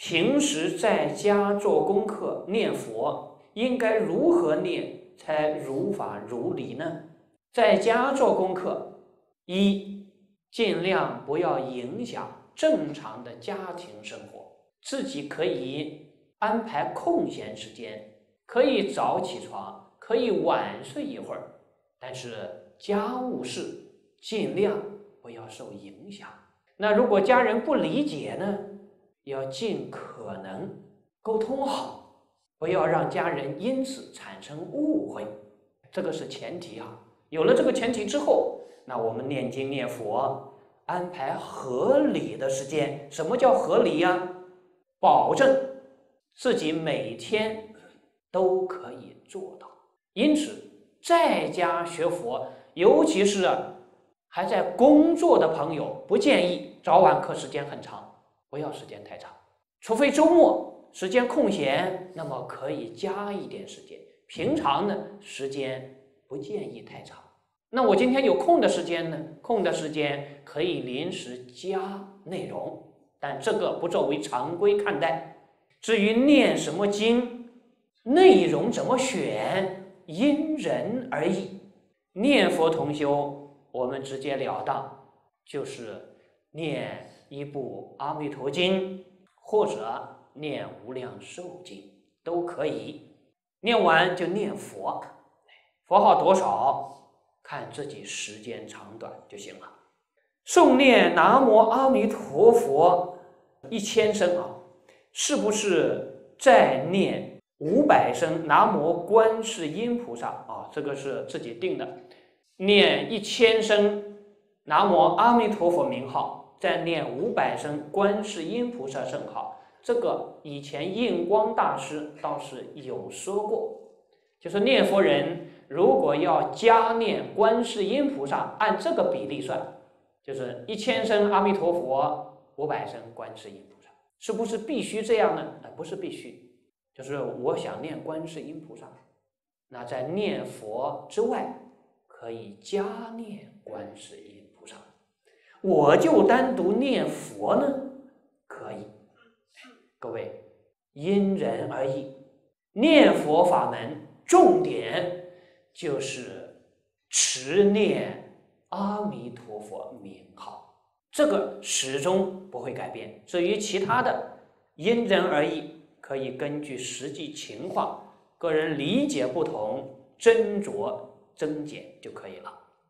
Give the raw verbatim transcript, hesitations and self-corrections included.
平时在家做功课念佛，应该如何念才如法如理呢？在家做功课，一，尽量不要影响正常的家庭生活，自己可以安排空闲时间，可以早起床，可以晚睡一会儿，但是家务事尽量不要受影响。那如果家人不理解呢，要尽可能沟通好，不要让家人因此产生误会，这个是前提啊。有了这个前提之后，那我们念经念佛安排合理的时间。什么叫合理呀？保证自己每天都可以做到。因此在家学佛，尤其是还在工作的朋友，不建议早晚课时间很长，不要时间太长，除非周末时间空闲，那么可以加一点时间，平常呢时间不建议太长。那我今天有空的时间呢，空的时间可以临时加内容，但这个不作为常规看待。至于念什么经，内容怎么选，因人而异。念佛同修，我们直截了当，就是念一部《阿弥陀经》或者念《无量寿经》都可以。念完就念佛，佛号多少看自己时间长短就行了。诵念南无阿弥陀佛一千声啊，是不是在念五百声南无观世音菩萨啊？这个是自己定的。念一千声南无阿弥陀佛名号，再念五百声观世音菩萨圣号。这个以前印光大师倒是有说过，就是念佛人如果要加念观世音菩萨，按这个比例算，就是一千声阿弥陀佛，五百声观世音菩萨，是不是必须这样呢？呃，不是必须，就是我想念观世音菩萨，那在念佛之外，可以加念观世音菩萨。我就单独念佛呢，可以。各位，因人而异。念佛法门重点就是持念阿弥陀佛名号，这个始终不会改变。至于其他的，因人而异，可以根据实际情况，个人理解不同，斟酌增减就可以了。